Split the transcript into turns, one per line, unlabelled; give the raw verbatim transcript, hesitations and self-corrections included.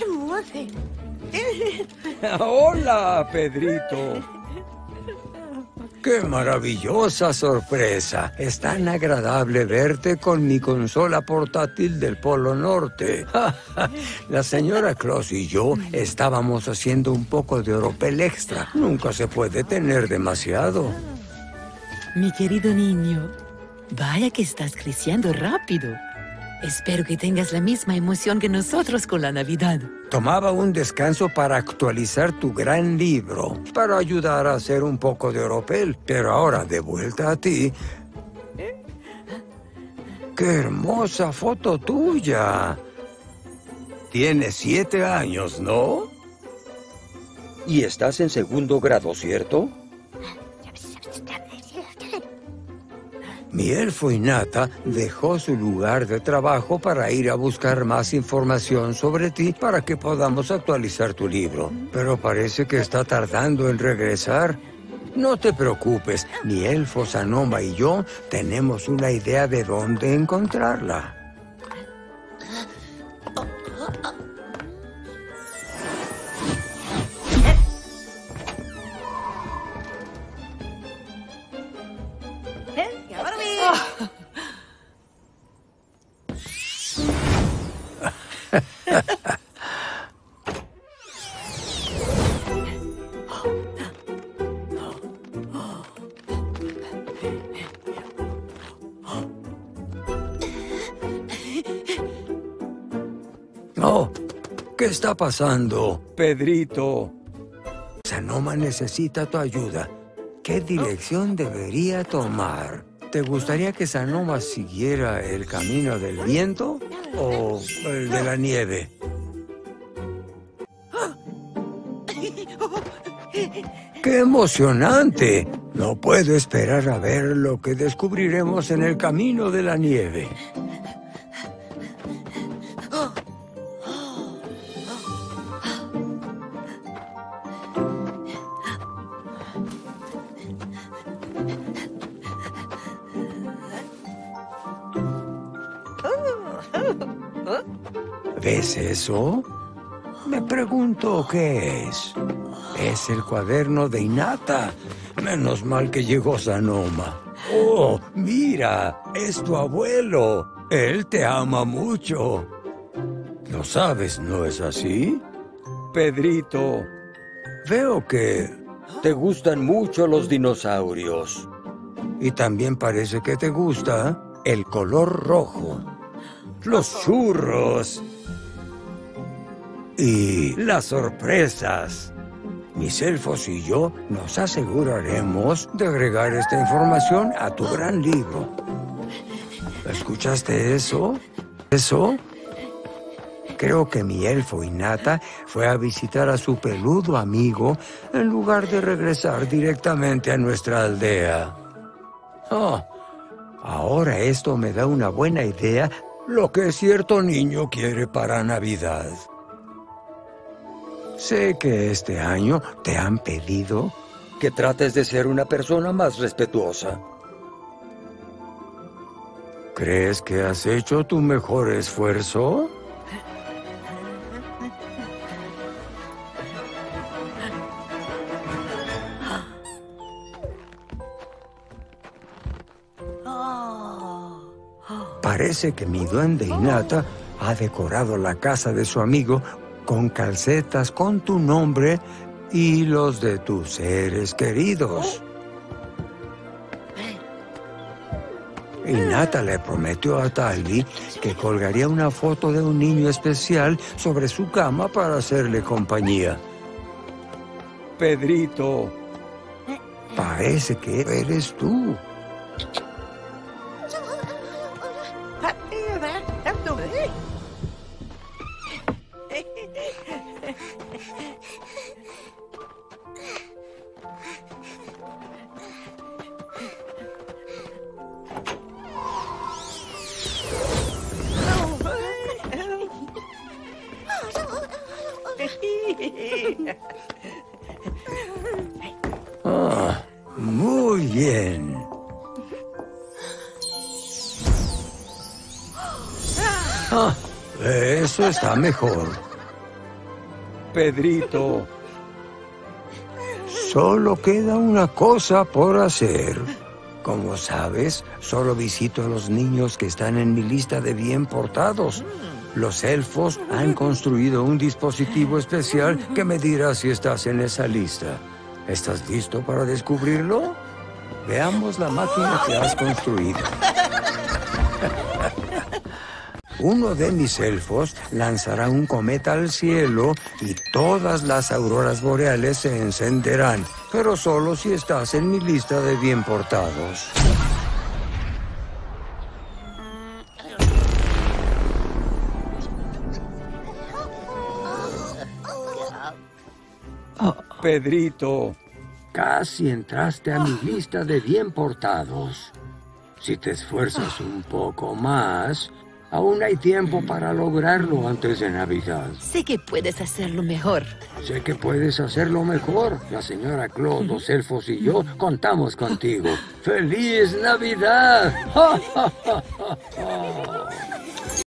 Hola, Pedrito. ¡Qué maravillosa sorpresa! Es tan agradable verte con mi consola portátil del Polo Norte. La señora Claus y yo estábamos haciendo un poco de oropel extra. Nunca se puede tener demasiado.
Mi querido niño, vaya que estás creciendo rápido. Espero que tengas la misma emoción que nosotros con la Navidad.
Tomaba un descanso para actualizar tu gran libro, para ayudar a hacer un poco de oropel. Pero ahora, de vuelta a ti... ¡Qué hermosa foto tuya! Tienes siete años, ¿no? Y estás en segundo grado, ¿cierto? Mi elfo Hinata dejó su lugar de trabajo para ir a buscar más información sobre ti para que podamos actualizar tu libro. Pero parece que está tardando en regresar. No te preocupes, mi elfo Sanoma y yo tenemos una idea de dónde encontrarla. Oh, ¿qué está pasando, Pedrito? Sanoma necesita tu ayuda. ¿Qué dirección debería tomar? ¿Te gustaría que Sanoma siguiera el camino del viento o el de la nieve? ¡Qué emocionante! No puedo esperar a ver lo que descubriremos en el camino de la nieve. ¿Ves eso? Me pregunto qué es. Es el cuaderno de Hinata. Menos mal que llegó Sanoma. ¡Oh, mira! Es tu abuelo. Él te ama mucho. Lo sabes, ¿no es así? Pedrito, veo que te gustan mucho los dinosaurios. Y también parece que te gusta el color rojo. Los churros. Y las sorpresas. Mis elfos y yo nos aseguraremos de agregar esta información a tu gran libro. ¿Escuchaste eso? ¿Eso? Creo que mi elfo Hinata fue a visitar a su peludo amigo en lugar de regresar directamente a nuestra aldea. Oh, ahora esto me da una buena idea lo que cierto niño quiere para Navidad. Sé que este año te han pedido que trates de ser una persona más respetuosa. ¿Crees que has hecho tu mejor esfuerzo? Parece que mi duende Hinata ha decorado la casa de su amigo con calcetas con tu nombre y los de tus seres queridos. Hinata le prometió a Talvi que colgaría una foto de un niño especial sobre su cama para hacerle compañía. Pedrito, parece que eres tú. Ah, muy bien. Ah, eso está mejor. Pedrito. Solo queda una cosa por hacer. Como sabes, solo visito a los niños que están en mi lista de bien portados. Los elfos han construido un dispositivo especial que me dirá si estás en esa lista. ¿Estás listo para descubrirlo? Veamos la máquina que has construido. Uno de mis elfos lanzará un cometa al cielo y todas las auroras boreales se encenderán, pero solo si estás en mi lista de bien portados.
Oh,
Pedrito, casi entraste a mi lista de bien portados. Si te esfuerzas un poco más, aún hay tiempo para lograrlo antes de Navidad.
sé que puedes hacerlo mejor.
Sé que puedes hacerlo mejor. La señora Claude, los elfos y yo contamos contigo. ¡Feliz Navidad! ¡Ja, ja, ja, ja, ja!